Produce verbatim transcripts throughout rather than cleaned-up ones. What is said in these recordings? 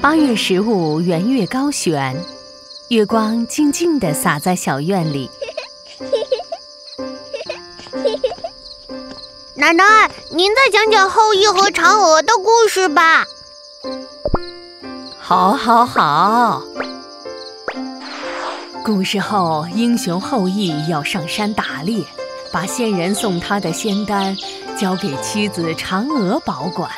八月十五，圆月高悬，月光静静地洒在小院里。 奶奶，您再讲讲后羿和嫦娥的故事吧。 好，好，好。古时候，英雄后羿要上山打猎，把仙人送他的仙丹交给妻子嫦娥保管。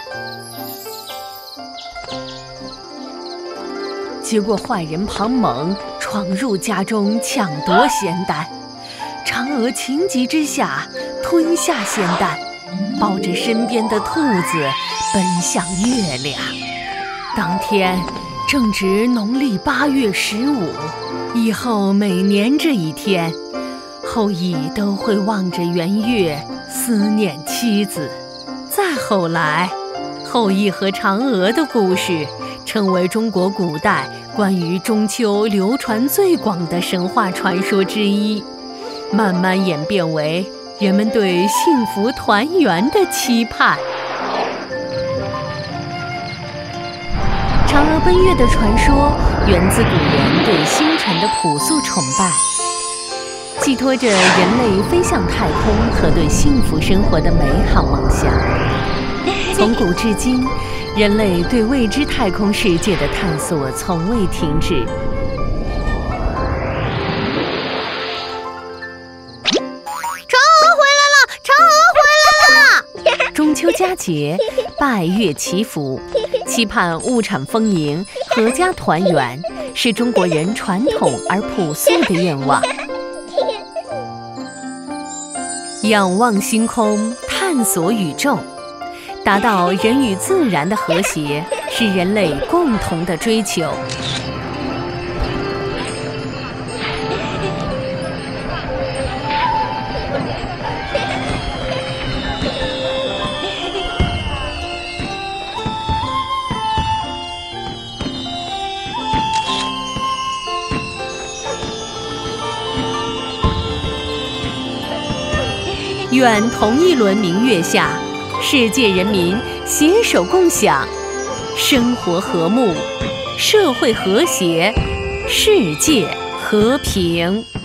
结果坏人庞猛闯入家中抢夺仙丹，嫦娥情急之下吞下仙丹，抱着身边的兔子奔向月亮。当天正值农历八月十五，以后每年这一天，后羿都会望着圆月思念妻子。再后来，后羿和嫦娥的故事成为中国古代关于中秋流传最广的神话传说之一，慢慢演变为人们对幸福团圆的期盼。嫦娥奔月的传说源自古人对星辰的朴素崇拜，寄托着人类飞向太空和对幸福生活的美好梦想。从古至今，人类对未知太空世界的探索从未停止。 嫦娥回来了！嫦娥回来了！ 中秋佳节，拜月祈福，期盼物产丰盈、阖家团圆，是中国人传统而朴素的愿望。仰望星空，探索宇宙，达到人与自然的和谐，是人类共同的追求。愿同一轮明月下，世界人民携手共享，生活和睦，社会和谐，世界和平。